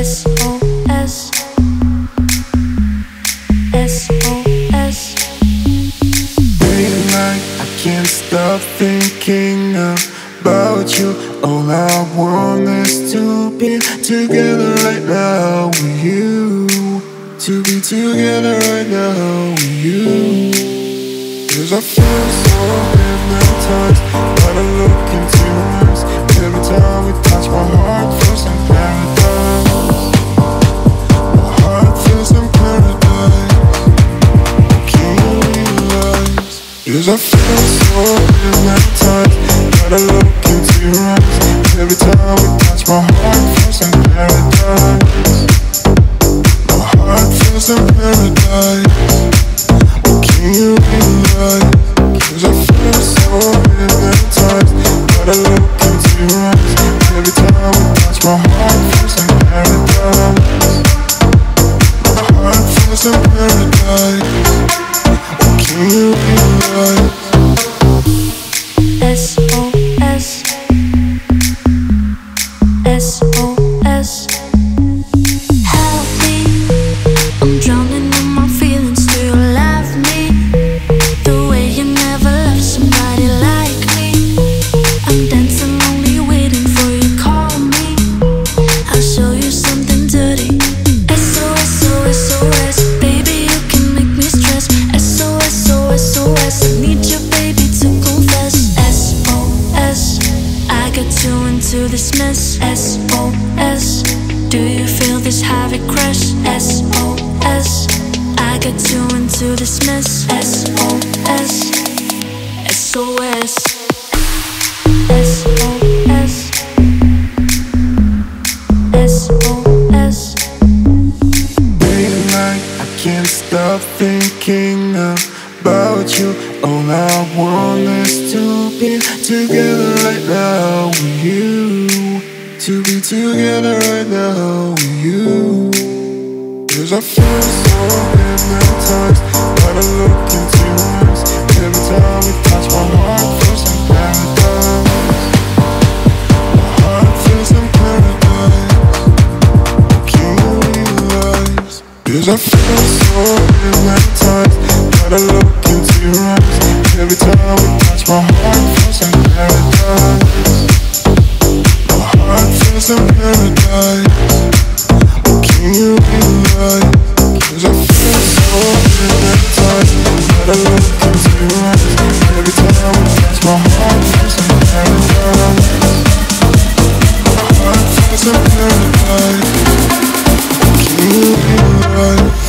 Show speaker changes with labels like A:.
A: SOS, SOS.
B: Late night, I can't stop thinking about you. All I want is to be together right now with you. To be together right now with you. 'Cause I feel so hypnotized by the look into your eyes. Every time we touch, my heart feels in paradise. My heart feels in paradise. Can you realize? 'Cause I feel so hypnotized by the look into your eyes. Every time we touch, my heart feels in paradise. My heart feels in paradise. Can you realize? 'Cause I feel so hypnotized by the look into your eyes. Every time we touch, my heart feels in paradise. My heart feels in paradise. Can you realize?
A: SOS, SOS. Help me, I'm drowning in my feelings. Do you love me the way you never loved somebody like me? I'm dancing lonely, waiting for you, call me. I'll show you something dirty. SOS, SOS, SOS. Baby, you can make me stress. SOS, SOS, SOS. I need you, baby, to confess. SOS, I got you into this mess. SOS, do you feel this heavy crash? SOS, I got you into this mess. SOS, SOS, SOS, SOS.
B: Late night, I can't stop thinking about you. All I want is to be together right now with you. To be together right now with you. 'Cause I feel so hypnotized by the look into your eyes. Every time we touch, my heart feels in paradise. My heart feels in paradise. Can you realize? 'Cause I feel so hypnotized by the look into your eyes. Every time we touch, my heart feels in paradise. My heart feels in paradise. Can you realize? 'Cause I feel so hypnotized by the look into your eyes. Every time we touch, my heart feels in paradise. My heart feels in paradise. Can you realize?